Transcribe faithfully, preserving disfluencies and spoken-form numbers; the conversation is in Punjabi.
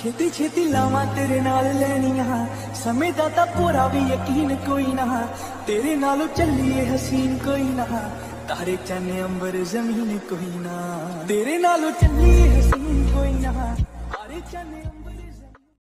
ਛੇਤੀ ਛੇਤੀ ਲਾਵਾਂ ਤੇਰੇ ਨਾਲ ਲੈਣੀਆਂ, ਸਮੇਂ ਦਾ ਤਾਂ ਪੂਰਾ ਵੀ ਯਕੀਨ ਕੋਈ ਨਾ, ਤੇਰੇ ਨਾਲੋਂ ਚੱਲੀਏ ਹਸੀਨ ਕੋਈ ਨਾ, ਤਾਰੇ ਚੰਨ ਅੰਬਰ ਜ਼ਮੀਨ ਕੋਈ ਨਾ, ਤੇਰੇ ਨਾਲੋਂ ਚੱਲੀਏ ਹਸੀਨ ਕੋਈ ਨਾ, ਤਾਰੇ ਚੰਨ ਅੰਬਰ